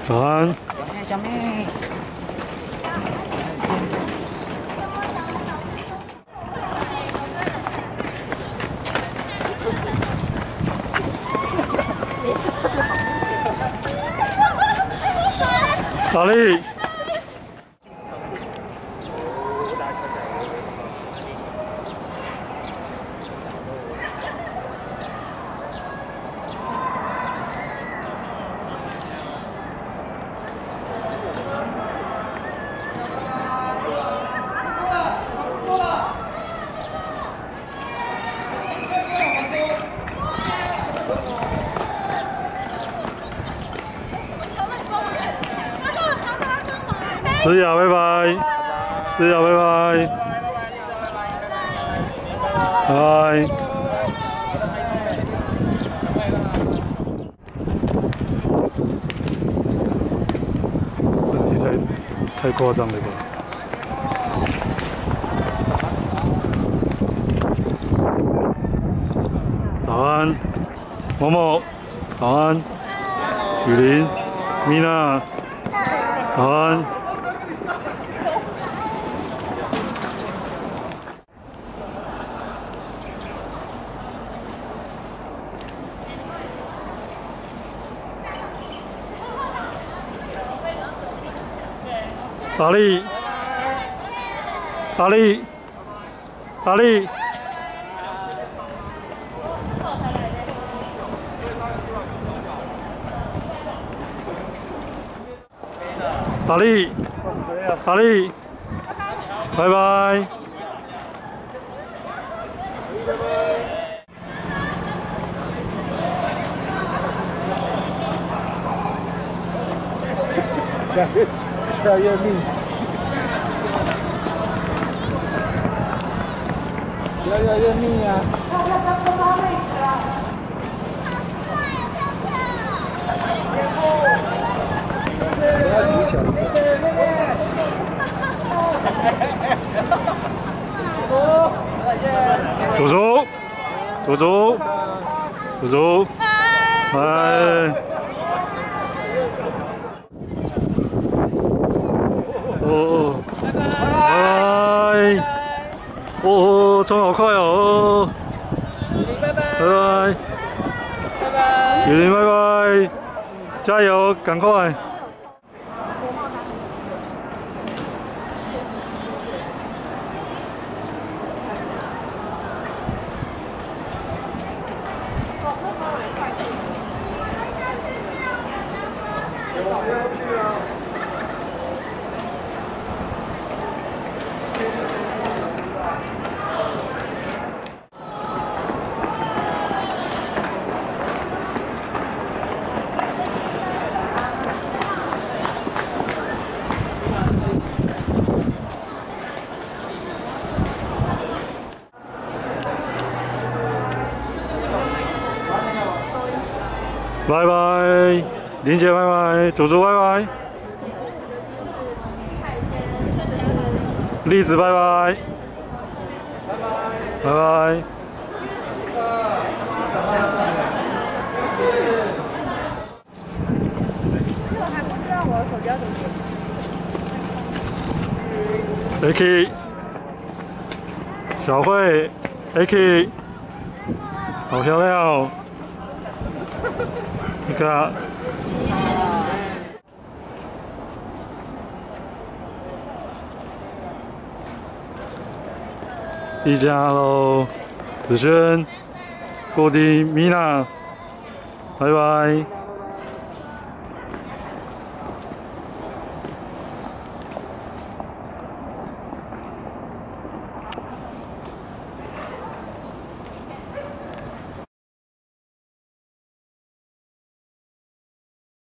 早安。 小妹。 哪里？思雅，拜拜。思雅，拜拜。拜。身体太夸张了吧？早安，某某。早安，雨林，米娜。早安。阿丽，阿丽，阿丽，阿丽，阿丽，拜拜。 越来越密，越来越密啊！ 左手，左手，左手，哎。哦，拜拜！哦，冲好快哦！拜拜！拜拜！拜拜！雨林，拜拜！加油，赶快！拜拜，林姐拜拜，祖祖拜拜，栗子拜拜，拜拜。AK， 小慧 ，AK， 好漂亮哦！你看，一家喽，子轩，郭迪，米娜，拜拜。